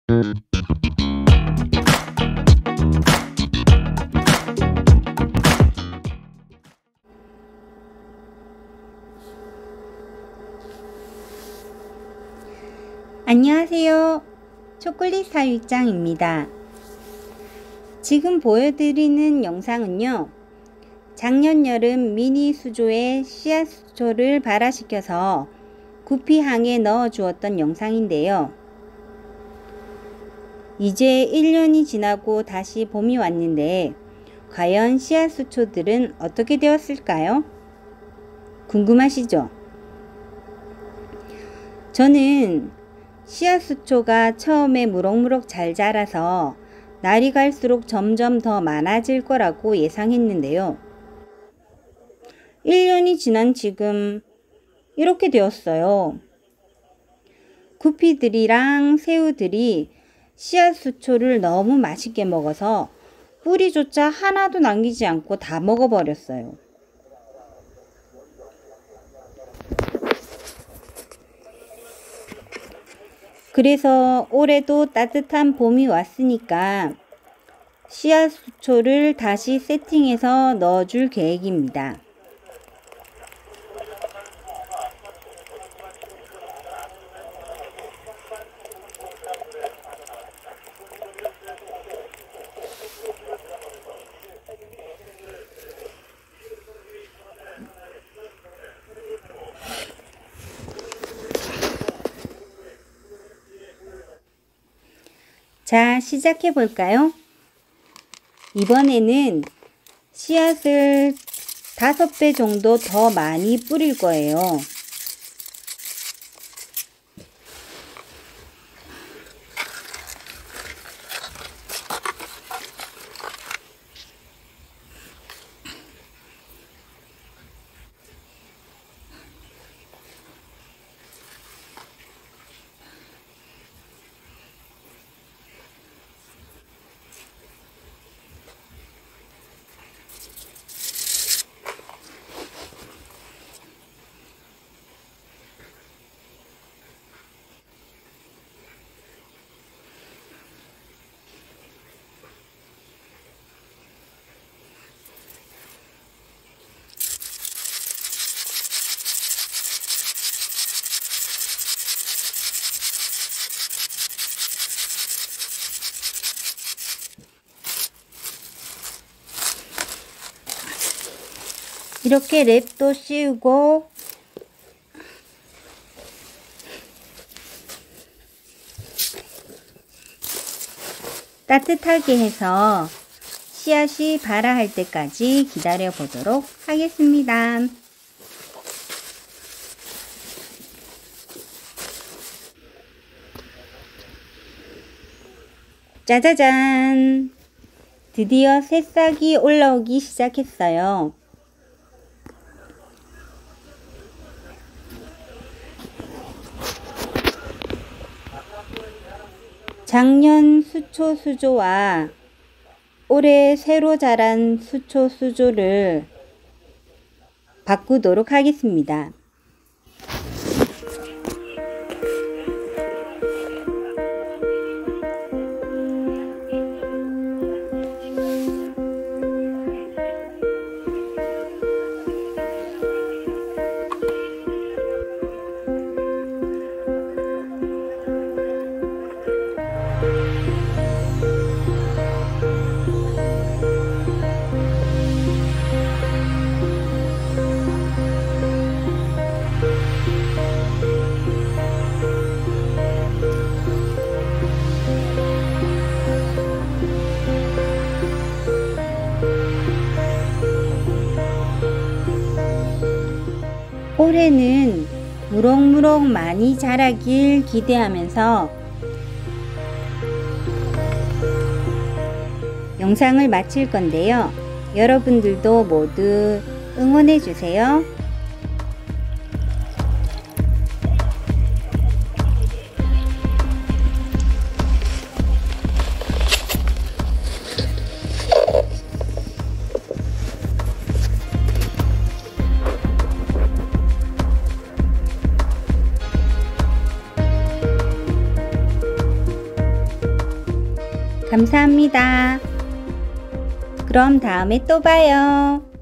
안녕하세요. 초콜릿 사육장입니다. 지금 보여드리는 영상은요, 작년 여름 미니 수조에 씨앗 수초를 발화시켜서 구피항에 넣어 주었던 영상인데요. 이제 1년이 지나고 다시 봄이 왔는데 과연 씨앗 수초들은 어떻게 되었을까요? 궁금하시죠? 저는 씨앗 수초가 처음에 무럭무럭 잘 자라서 날이 갈수록 점점 더 많아질 거라고 예상했는데요. 1년이 지난 지금 이렇게 되었어요. 구피들이랑 새우들이 씨앗 수초를 너무 맛있게 먹어서 뿌리조차 하나도 남기지 않고 다 먹어버렸어요. 그래서 올해도 따뜻한 봄이 왔으니까 씨앗 수초를 다시 세팅해서 넣어줄 계획입니다. 자, 시작해 볼까요? 이번에는 씨앗을 5배 정도 더 많이 뿌릴 거예요. 이렇게 랩도 씌우고 따뜻하게 해서 씨앗이 발화할 때까지 기다려 보도록 하겠습니다. 짜자잔! 드디어 새싹이 올라오기 시작했어요. 작년 수초 수조와 올해 새로 자란 수초 수조를 바꾸도록 하겠습니다. 올해는 무럭무럭 많이 자라길 기대하면서 영상을 마칠 건데요. 여러분들도 모두 응원해 주세요. 감사합니다. 그럼 다음에 또 봐요.